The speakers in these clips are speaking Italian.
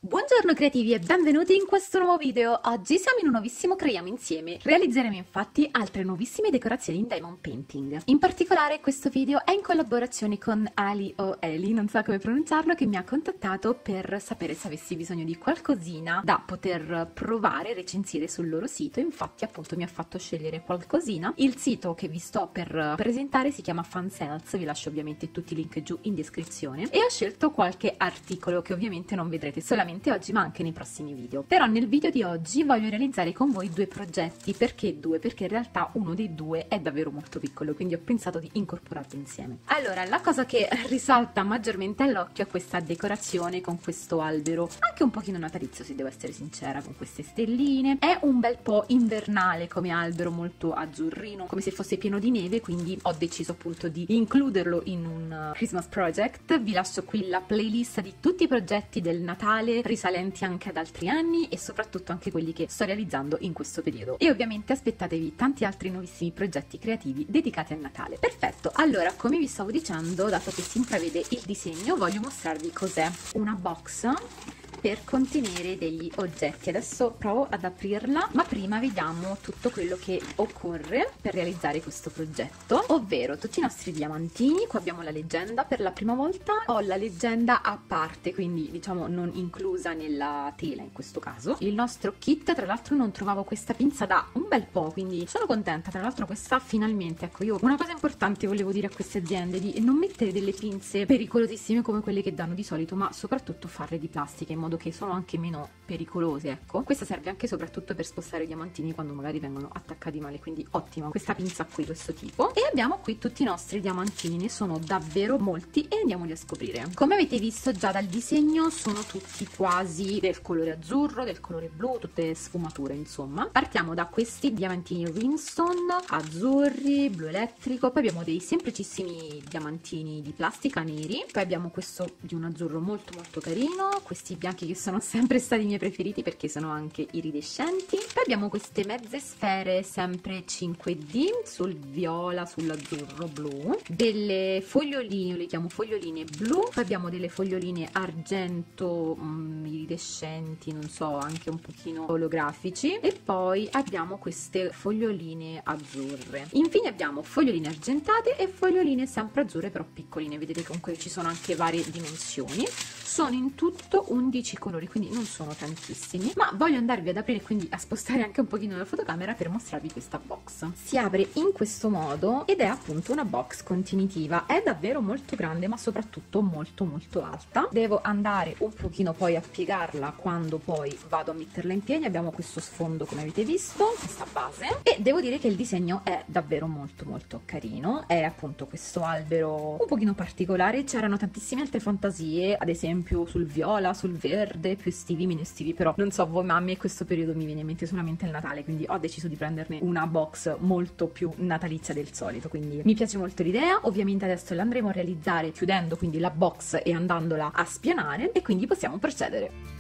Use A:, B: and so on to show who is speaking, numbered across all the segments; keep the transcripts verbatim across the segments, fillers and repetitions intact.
A: Buongiorno creativi e benvenuti in questo nuovo video. Oggi siamo in un nuovissimo Creiamo Insieme. Realizzeremo infatti altre nuovissime decorazioni in diamond painting. In particolare questo video è in collaborazione con Ali o Eli, non so come pronunciarlo, che mi ha contattato per sapere se avessi bisogno di qualcosina da poter provare e recensire sul loro sito. Infatti appunto mi ha fatto scegliere qualcosina. Il sito che vi sto per presentare si chiama Fansales, vi lascio ovviamente tutti i link giù in descrizione, e ho scelto qualche articolo che ovviamente non vedrete solamente oggi ma anche nei prossimi video. Però nel video di oggi voglio realizzare con voi due progetti. Perché due? Perché in realtà uno dei due è davvero molto piccolo, quindi ho pensato di incorporarli insieme. Allora, la cosa che risalta maggiormente all'occhio è questa decorazione con questo albero, anche un pochino natalizio se devo essere sincera, con queste stelline. È un bel po' invernale come albero, molto azzurrino, come se fosse pieno di neve, quindi ho deciso appunto di includerlo in un Christmas project. Vi lascio qui la playlist di tutti i progetti del Natale, risalenti anche ad altri anni e soprattutto anche quelli che sto realizzando in questo periodo. E ovviamente aspettatevi tanti altri nuovissimi progetti creativi dedicati al Natale. Perfetto, allora come vi stavo dicendo, dato che si intravede il disegno, voglio mostrarvi cos'è una box per contenere degli oggetti. Adesso provo ad aprirla, ma prima vediamo tutto quello che occorre per realizzare questo progetto, ovvero tutti i nostri diamantini. Qua abbiamo la leggenda, per la prima volta ho la leggenda a parte, quindi diciamo non inclusa nella tela in questo caso. Il nostro kit, tra l'altro non trovavo questa pinza da un bel po', quindi sono contenta. Tra l'altro questa finalmente, ecco, io una cosa importante volevo dire a queste aziende, di non mettere delle pinze pericolosissime come quelle che danno di solito, ma soprattutto farle di plastica in modo che sono anche meno pericolose, ecco. Questa serve anche soprattutto per spostare i diamantini quando magari vengono attaccati male, quindi ottima questa pinza qui, questo tipo. E abbiamo qui tutti i nostri diamantini, ne sono davvero molti e andiamoli a scoprire. Come avete visto già dal disegno, sono tutti quasi del colore azzurro, del colore blu, tutte sfumature insomma. Partiamo da questi diamantini Ringstone azzurri, blu elettrico, poi abbiamo dei semplicissimi diamantini di plastica neri, poi abbiamo questo di un azzurro molto molto carino, questi bianchi che sono sempre stati i miei preferiti perché sono anche iridescenti. Poi abbiamo queste mezze sfere sempre cinque D sul viola, sull'azzurro blu, delle foglioline, io le chiamo foglioline blu, poi abbiamo delle foglioline argento um, iridescenti, non so, anche un pochino olografici, e poi abbiamo queste foglioline azzurre. Infine abbiamo foglioline argentate e foglioline sempre azzurre però piccoline, vedete che comunque ci sono anche varie dimensioni. Sono in tutto undici colori, quindi non sono tantissimi, ma voglio andarvi ad aprire, quindi a spostare anche un pochino la fotocamera per mostrarvi questa box. Si apre in questo modo ed è appunto una box contenitiva. È davvero molto grande, ma soprattutto molto molto alta. Devo andare un pochino poi a piegarla quando poi vado a metterla in piedi. Abbiamo questo sfondo come avete visto, questa base, e devo dire che il disegno è davvero molto molto carino. È appunto questo albero un pochino particolare, c'erano tantissime altre fantasie, ad esempio sul viola, sul verde, più estivi, meno estivi, però non so voi, ma a me questo periodo mi viene in mente solamente il Natale, quindi ho deciso di prenderne una box molto più natalizia del solito, quindi mi piace molto l'idea. Ovviamente adesso l'andremo a realizzare chiudendo quindi la box e andandola a spianare, e quindi possiamo procedere.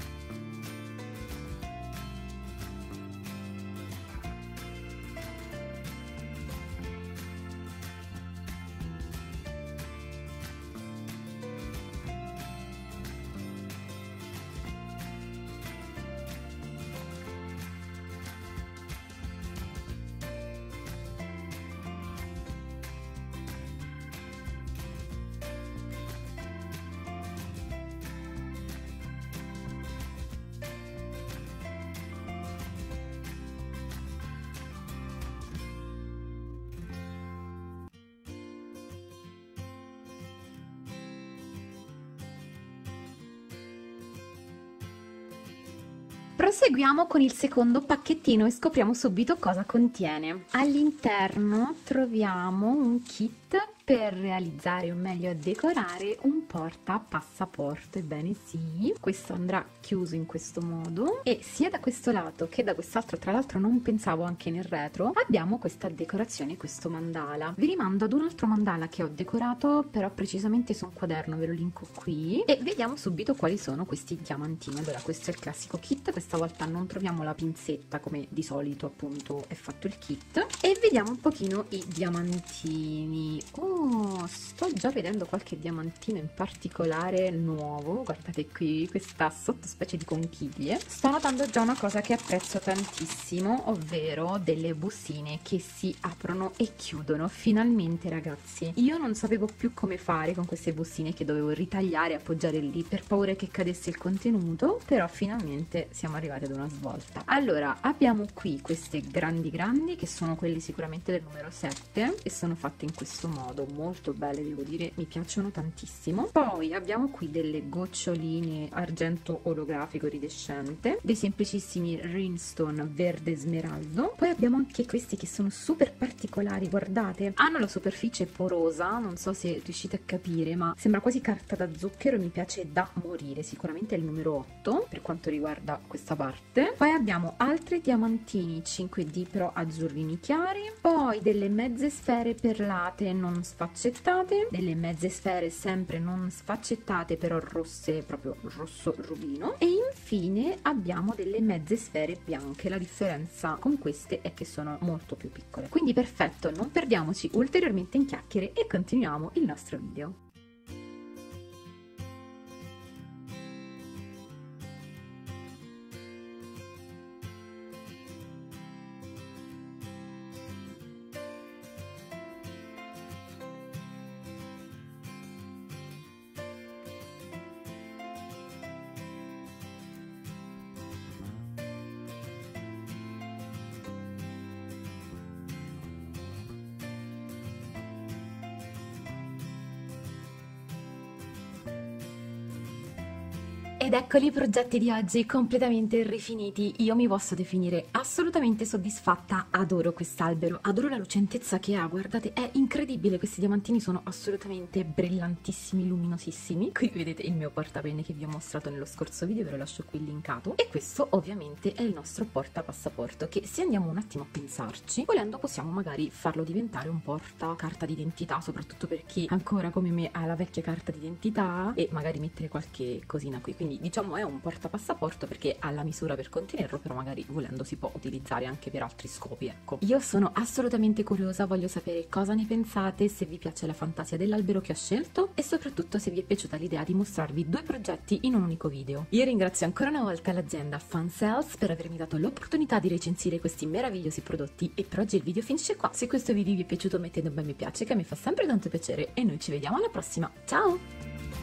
A: Proseguiamo con il secondo pacchettino e scopriamo subito cosa contiene. All'interno troviamo un kit per realizzare, o meglio a decorare, un porta passaporto. Ebbene sì, questo andrà chiuso in questo modo, e sia da questo lato che da quest'altro, tra l'altro non pensavo anche nel retro, abbiamo questa decorazione, questo mandala. Vi rimando ad un altro mandala che ho decorato però precisamente su un quaderno, ve lo linko qui, e vediamo subito quali sono questi diamantini. Allora, questo è il classico kit, questa volta non troviamo la pinzetta come di solito appunto è fatto il kit, e vediamo un pochino i diamantini. Oh, sto già vedendo qualche diamantino in particolare nuovo. Guardate qui questa sottospecie di conchiglie. Sto notando già una cosa che apprezzo tantissimo, ovvero delle bustine che si aprono e chiudono. Finalmente, ragazzi, io non sapevo più come fare con queste bustine, che dovevo ritagliare e appoggiare lì per paura che cadesse il contenuto, però finalmente siamo arrivati ad una svolta. Allora, abbiamo qui queste grandi grandi, che sono quelli sicuramente del numero sette, e sono fatte in questo modo, molto belle, devo dire, mi piacciono tantissimo. Poi abbiamo qui delle goccioline argento olografico iridescente, dei semplicissimi rhinestone verde smeraldo. Poi abbiamo anche questi che sono super particolari, guardate, hanno la superficie porosa, non so se riuscite a capire, ma sembra quasi carta da zucchero e mi piace da morire. Sicuramente è il numero otto per quanto riguarda questa parte. Poi abbiamo altri diamantini cinque D però azzurrini chiari, poi delle mezze sfere perlate non sfaccettate, delle mezze sfere sempre non sfaccettate però rosse, proprio rosso rubino, e infine abbiamo delle mezze sfere bianche. La differenza con queste è che sono molto più piccole. Quindi perfetto, non perdiamoci ulteriormente in chiacchiere e continuiamo il nostro video. Ed eccoli i progetti di oggi completamente rifiniti. Io mi posso definire assolutamente soddisfatta, adoro quest'albero, adoro la lucentezza che ha, guardate, è incredibile, questi diamantini sono assolutamente brillantissimi, luminosissimi. Qui vedete il mio portapenne che vi ho mostrato nello scorso video, ve lo lascio qui linkato, e questo ovviamente è il nostro portapassaporto, che se andiamo un attimo a pensarci, volendo possiamo magari farlo diventare un porta carta d'identità, soprattutto per chi ancora come me ha la vecchia carta d'identità, e magari mettere qualche cosina qui. Quindi diciamo è un portapassaporto perché ha la misura per contenerlo, però magari volendo si può utilizzare anche per altri scopi, ecco. Io sono assolutamente curiosa, voglio sapere cosa ne pensate, se vi piace la fantasia dell'albero che ho scelto e soprattutto se vi è piaciuta l'idea di mostrarvi due progetti in un unico video. Io ringrazio ancora una volta l'azienda Fansales per avermi dato l'opportunità di recensire questi meravigliosi prodotti, e per oggi il video finisce qua. Se questo video vi è piaciuto mettete un bel mi piace che mi fa sempre tanto piacere, e noi ci vediamo alla prossima. Ciao!